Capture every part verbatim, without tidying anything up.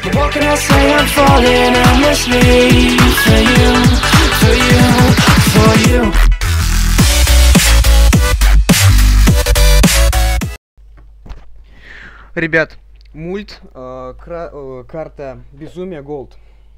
But what can I say? I'm falling endlessly for you, for you, for you. Ребят, мульт, э, кра э, карта Безумия Голд.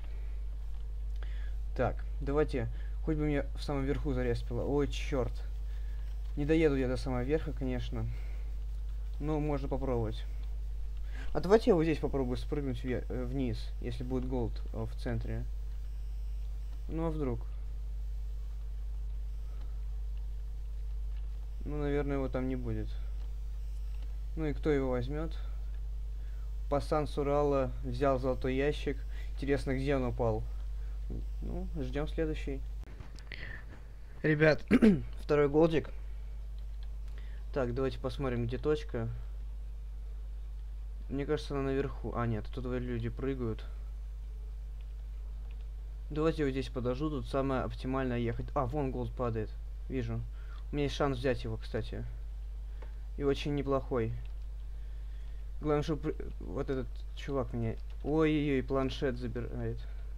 Так, давайте, хоть бы мне в самом верху зареспило. Ой, черт. Не доеду я до самого верха, конечно. Но можно попробовать. А давайте я вот здесь попробую спрыгнуть вверх, э, вниз, если будет голд э, в центре. Ну а вдруг? Ну, наверное, его там не будет. Ну и кто его возьмет? Пасан с Урала взял золотой ящик. Интересно, где он упал? Ну, ждем следующий. Ребят, второй голдик. Так, давайте посмотрим, где точка. Мне кажется, она наверху. А, нет, тут люди прыгают. Давайте я вот здесь подожду. Тут самое оптимальное ехать. А, вон голд падает. Вижу. У меня есть шанс взять его, кстати. И очень неплохой. Главное, чтобы вот этот чувак мне... Ой-ой-ой, планшет забирает.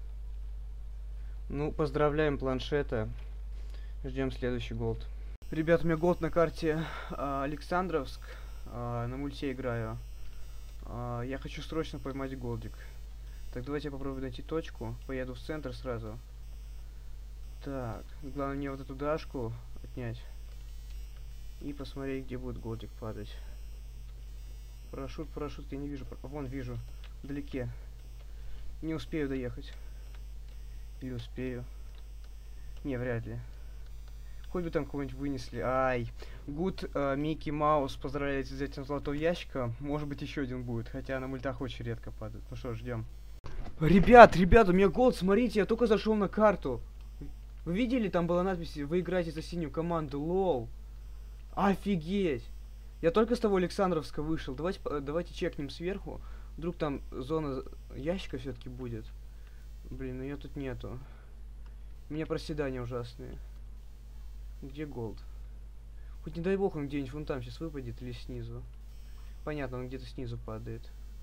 Ну, поздравляем планшета. Ждем следующий голд. Ребят, у меня голд на карте а, Александровск. А, на мульте играю. А, я хочу срочно поймать голдик. Так, давайте я попробую найти точку. Поеду в центр сразу. Так, главное мне вот эту дашку отнять. И посмотреть, где будет голдик падать. Парашют, парашют, я не вижу. Вон, вижу. Вдалеке. Не успею доехать. Или успею. Не, вряд ли. Хоть бы там кого-нибудь вынесли. Ай. Гуд, Микки Маус, поздравляете с этим золотого ящика. Может быть, еще один будет. Хотя на мультах очень редко падает. Ну что, ждем. Ребят, ребят, у меня голд, смотрите, я только зашел на карту. Вы видели, там была надпись: вы играете за синюю команду, лол. Офигеть. Я только с того Александровска вышел. Давайте, давайте чекнем сверху. Вдруг там зона ящика все-таки будет. Блин, ну ее тут нету. У меня проседания ужасные. Где голд? Хоть не дай бог он где-нибудь вон там сейчас выпадет или снизу. Понятно, он где-то снизу падает.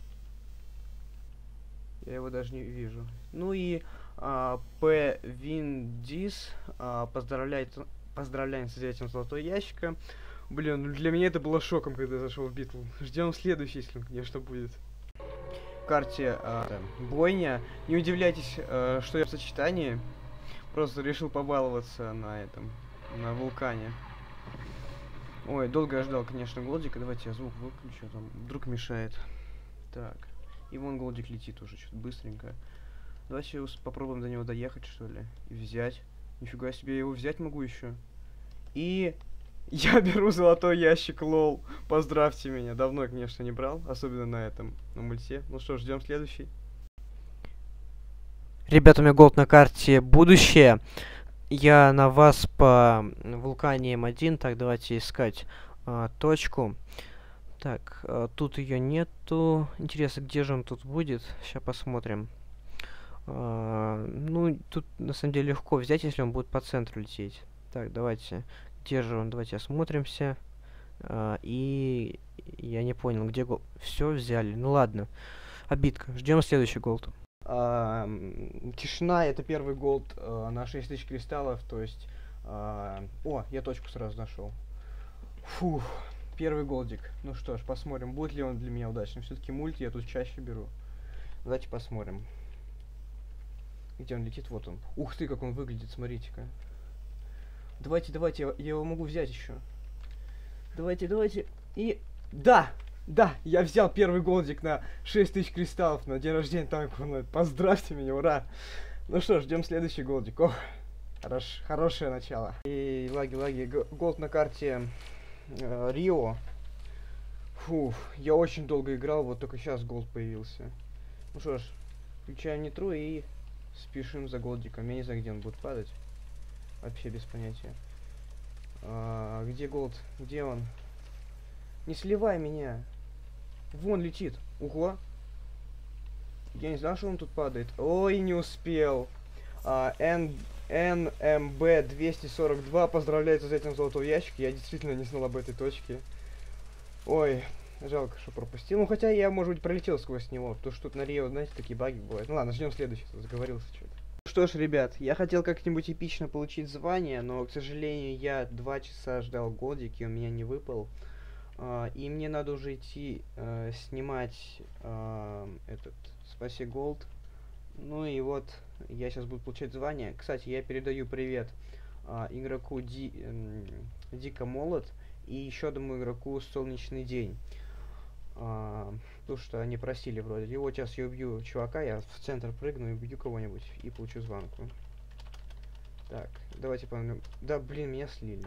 Я его даже не вижу. Ну и а, П. Виндис а, поздравляет, поздравляем с этим золотой ящика. Блин, ну для меня это было шоком, когда я зашел в битву. Ждем следующий, если он, конечно, будет. В карте а, бойня. Не удивляйтесь, а, что я в сочетании. Просто решил побаловаться на этом, на вулкане. Ой, долго я ждал, конечно, голдика. Давайте я звук выключу, там вдруг мешает. Так. И вон голдик летит уже, что-то быстренько. Давайте попробуем до него доехать, что ли. И взять. Нифига себе, я его взять могу еще. И я беру золотой ящик, лол. Поздравьте меня. Давно я, конечно, не брал. Особенно на этом, на мульте. Ну что, ждем следующий. Ребята, у меня голд на карте будущее. Я на вас по вулкане М один. Так, давайте искать а, точку. Так, а, тут ее нету. Интересно, где же он тут будет? Сейчас посмотрим. А, ну, тут на самом деле легко взять, если он будет по центру лететь. Так, давайте. Где же он? Давайте осмотримся. А, и я не понял, где голд. Все взяли. Ну ладно. Обидка. Ждем следующий голд. А, тишина, это первый голд а, на шесть тысяч кристаллов, то есть... А, о, я точку сразу нашел. Фух, первый голдик. Ну что ж, посмотрим, будет ли он для меня удачным. Все-таки мульти я тут чаще беру. Давайте посмотрим. Где он летит? Вот он. Ух ты, как он выглядит, смотрите-ка. Давайте, давайте, я, я его могу взять еще. Давайте, давайте. И... Да! Да, я взял первый голдик на шесть тысяч кристаллов на день рождения Танкуна. Поздравьте меня, ура! Ну что, ждем следующий голдик. Ох, хорош, хорошее начало. И лаги, лаги. Голд на карте э, Рио. Фух, я очень долго играл, вот только сейчас голд появился. Ну что ж, включаем нитро и спешим за голдиком. Я не знаю, где он будет падать. Вообще без понятия. А, где голд? Где он? Не сливай меня. Вон летит. Ого. Я не знал, что он тут падает. Ой, не успел. А, Н М Б двести сорок два поздравляется с этим золотого ящика. Я действительно не знал об этой точке. Ой, Жалко, что пропустил. Ну, хотя я, может быть, пролетел сквозь него. Потому что тут на Рио, знаете, такие баги бывают. Ну ладно, ждем следующий. Заговорился что-то. Что ж, ребят, я хотел как-нибудь эпично получить звание, но, к сожалению, я два часа ждал годик, и у меня не выпал. Uh, и мне надо уже идти uh, снимать uh, этот Спаси Голд. Ну и вот, я сейчас буду получать звание. Кстати, я передаю привет uh, игроку Ди, um, Дико Молот и еще одному игроку Солнечный День. Uh, потому что они просили вроде. И вот сейчас я убью чувака, я в центр прыгну и убью кого-нибудь и получу звонку. Так, давайте помню. Да, блин, меня слили.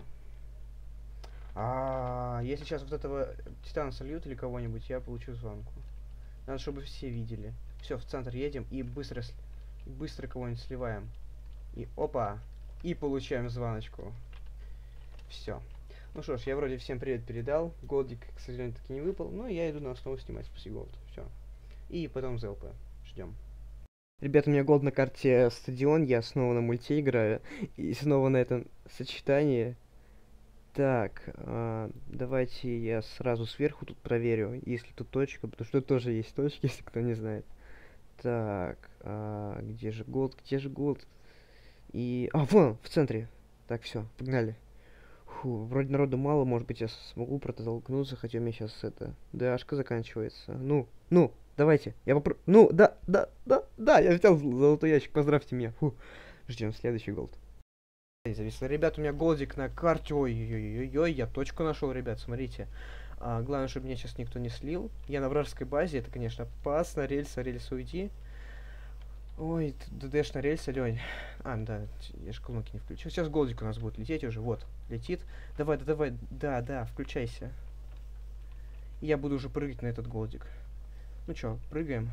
А, если сейчас вот этого Титана сольют или кого-нибудь, я получу звонку. Надо, чтобы все видели. Все, в центр едем и быстро, быстро кого-нибудь сливаем. И опа! И получаем звоночку. Все. Ну что ж, я вроде всем привет передал. Голдик, к сожалению, таки не выпал. Но я иду на основу снимать Спаси Голд. Все. И потом ЗЛП. Ждем. Ребята, у меня голд на карте Стадион. Я снова на мульте играю. И снова на этом сочетании. Так, а, давайте я сразу сверху тут проверю, если тут точка, потому что тут тоже есть точки, если кто не знает. Так, а, где же голд, где же голд? И... А, вон, в центре. Так, все, погнали. Фу, вроде народу мало, может быть я смогу протолкнуться, хотя у меня сейчас это... ДАшка заканчивается. Ну, ну, давайте, я попробую... Ну, да, да, да, да, я взял золотой ящик, поздравьте меня. Фу, ждем следующий голд. Зависло. Ребят, у меня голдик на карте. Ой-ой-ой-ой, я точку нашел, ребят, смотрите. А, главное, чтобы меня сейчас никто не слил. Я на вражеской базе, это, конечно, опасно. Рельса, рельс уйди. Ой, ДДш на рельсы, Лень. А, да, я же колонки не включил. Сейчас голдик у нас будет лететь уже, вот, летит. Давай, да, давай, да, да, включайся. И я буду уже прыгать на этот голдик. Ну чё, прыгаем.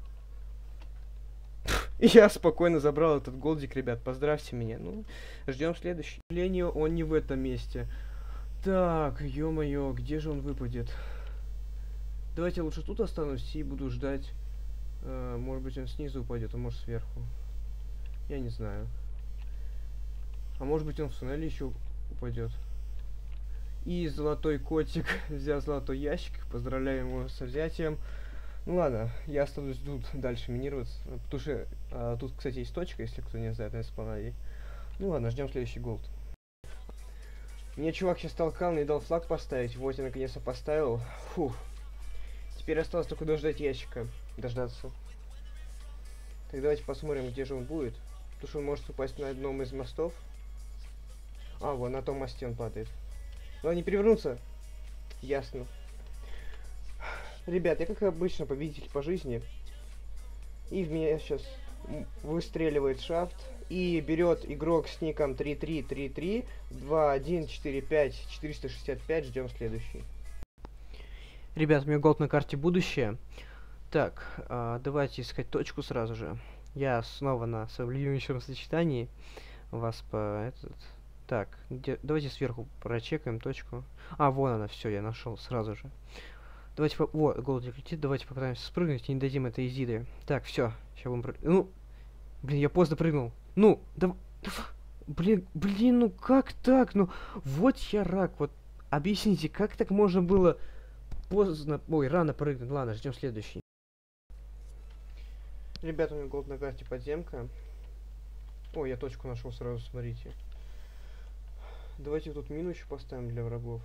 И я спокойно забрал этот голдик, ребят, поздравьте меня. Ну, ждем следующий. К сожалению, он не в этом месте. Так, ё-моё, где же он выпадет? Давайте я лучше тут останусь и буду ждать. Uh, может быть, он снизу упадет, а может сверху. Я не знаю. А может быть, он в туннеле еще упадет. И золотой котик взял золотой ящик. Поздравляю его со взятием. Ну ладно, я останусь тут дальше минироваться. Потому что а, тут, кстати, есть точка, если кто не знает, на эспанаде. Ну ладно, ждем следующий голд. Мне чувак сейчас толкал, не дал флаг поставить. Вот я наконец-то поставил. Фух. Теперь осталось только дождать ящика. Дождаться. Так, давайте посмотрим, где же он будет. Потому что он может упасть на одном из мостов. А, вон, на том мосте он падает. Надо не перевернуться. Ясно. Ребят, я как обычно победитель по жизни. И в меня сейчас выстреливает шафт. И берет игрок с ником три три три три два один четыре пять четыреста шестьдесят пять. Ждем следующий. Ребят, у меня голд на карте будущее. Так, а, давайте искать точку сразу же. Я снова на своем любимейшем сочетании. Вас по этот... Так, где... давайте сверху прочекаем точку. А, вон она, все, я нашел сразу же. Давайте по... Вот, голдик летит, давайте попытаемся спрыгнуть и не дадим этой Изиды. Так, все, сейчас будем... Прыг... Ну, блин, я поздно прыгнул. Ну, да... Блин, блин, ну как так? Ну, вот я рак, вот объясните, как так можно было поздно... Ой, рано прыгнуть. Ладно, ждем следующий. Ребята, у меня голд на карте подземка. О, я точку нашел сразу, смотрите. Давайте тут мину еще поставим для врагов.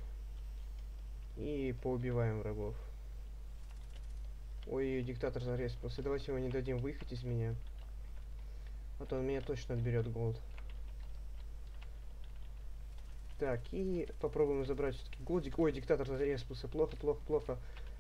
И поубиваем врагов. Ой, диктатор зареспался. Давайте его не дадим выехать из меня. А то он меня точно отберет голд. Так, и попробуем забрать все-таки голдик. Ой, диктатор зареспался. Плохо, плохо, плохо.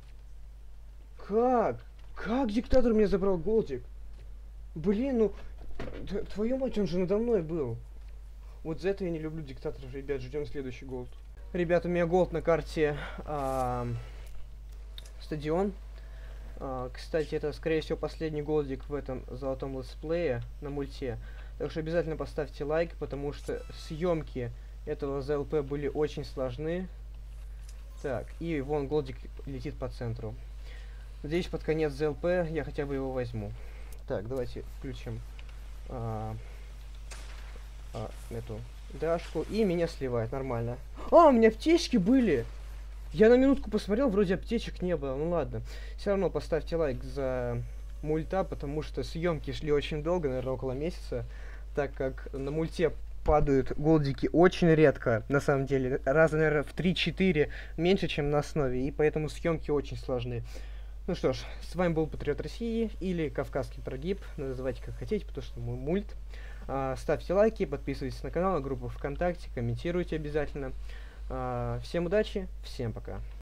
Как? Как диктатор мне забрал голдик? Блин, ну... Твою мать, он же надо мной был. Вот за это я не люблю диктаторов, ребят. Ждем следующий голд. Ребят, у меня голд на карте а, Стадион. А, кстати, это, скорее всего, последний голдик в этом золотом летсплее на мульте. Так что обязательно поставьте лайк, потому что съемки этого ЗЛП были очень сложны. Так, и вон голдик летит по центру. Надеюсь, под конец ЗЛП я хотя бы его возьму. Так, давайте включим а, а, эту дашку. И меня сливает, нормально. А, у меня аптечки были! Я на минутку посмотрел, вроде аптечек не было, ну ладно. Все равно поставьте лайк за мульта, потому что съемки шли очень долго, наверное, около месяца, так как на мульте падают голдики очень редко, на самом деле, раза, наверное, в три-четыре меньше, чем на основе, и поэтому съемки очень сложны. Ну что ж, с вами был Патриот России, или Кавказский прогиб, называйте как хотите, потому что мой мульт. А, ставьте лайки, подписывайтесь на канал, на группу ВКонтакте, комментируйте обязательно. А, всем удачи, всем пока.